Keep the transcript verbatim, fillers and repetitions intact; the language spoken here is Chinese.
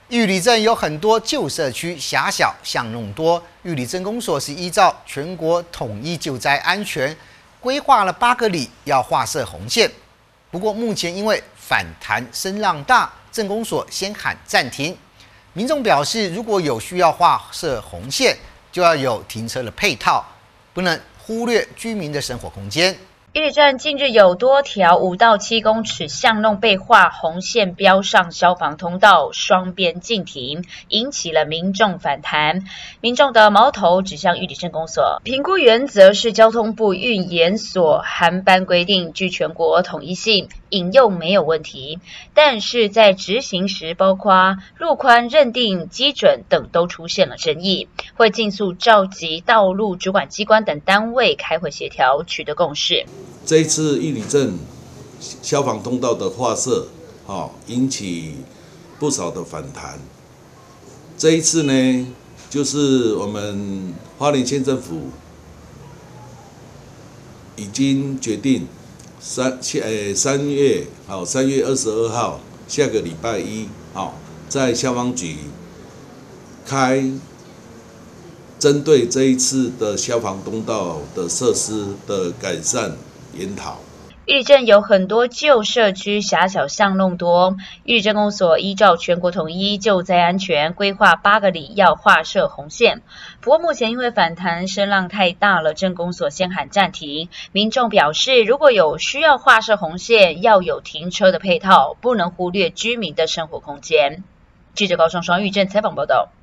玉里镇有很多旧社区，狭小巷弄多。玉里镇公所是依照全国统一救灾安全规划了八个里要划设红线，不过目前因为反弹声浪大，镇公所先喊暂停。民众表示，如果有需要划设红线，就要有停车的配套，不能忽略居民的生活空间。 玉里镇近日有多条五到七公尺巷弄被画红线标上消防通道，双边禁停，引起了民众反弹。民众的矛头指向玉里镇公所，评估原则是交通部运研所函班规定，具全国统一性，引用没有问题，但是在执行时，包括路宽认定基准等都出现了争议，会尽速召集道路主管机关等单位开会协调，取得共识。 这一次玉里镇消防通道的划设，哦，引起不少的反弹。这一次呢，就是我们花莲县政府已经决定三呃三月好三月二十二号下个礼拜一，好在消防局开针对这一次的消防通道的设施的改善研讨。 玉里镇有很多旧社区，狭小巷弄多。玉里镇公所依照全国统一救灾安全规划八个里要划设红线，不过目前因为反弹声浪太大了，镇公所先喊暂停。民众表示，如果有需要划设红线，要有停车的配套，不能忽略居民的生活空间。记者高双双玉镇采访报道。